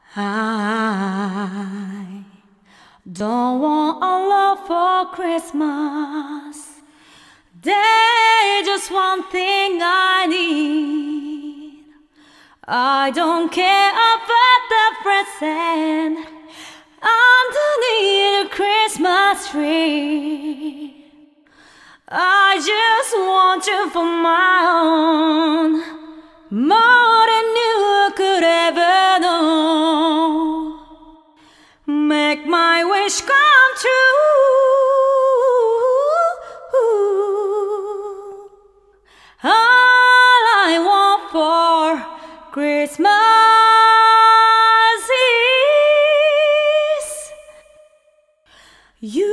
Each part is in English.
I don't want a love for Christmas. There's just one thing I need. I don't care about the present underneath the Christmas tree. I just want you for my own, more than you could ever know. Make my wish come true. All I want for Christmas is you.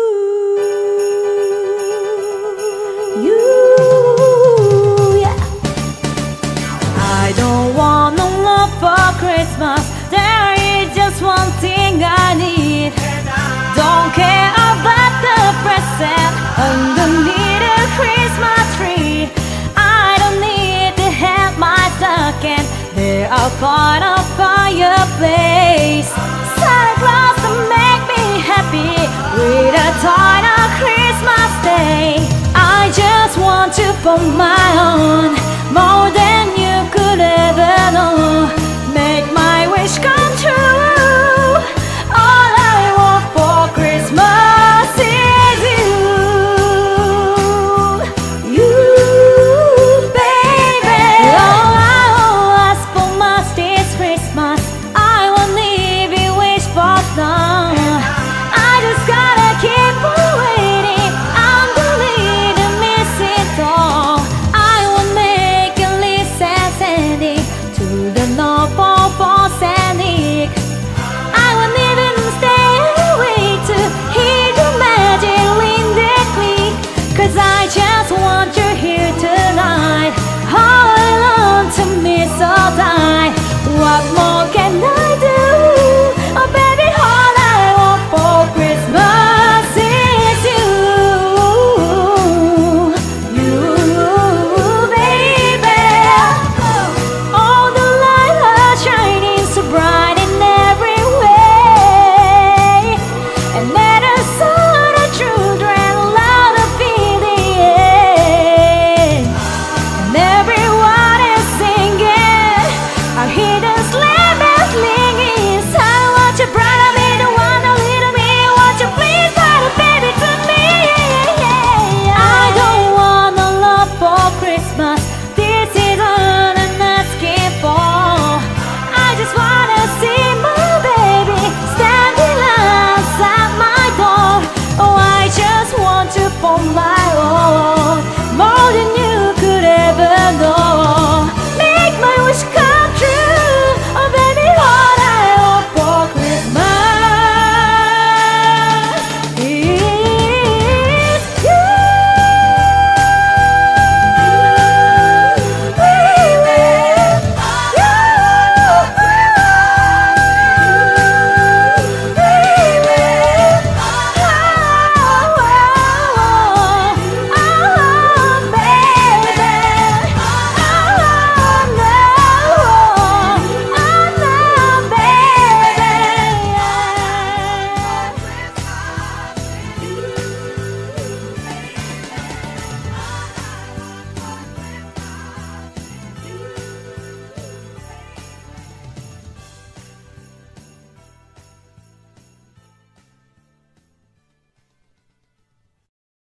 I don't want no love for Christmas. There is just one thing I need. Don't care about the present underneath the Christmas tree. I don't need to have my stocking there upon a fireplace. Santa Claus to make me happy with a toy on Christmas Day. I just want you for my own, more than you could ever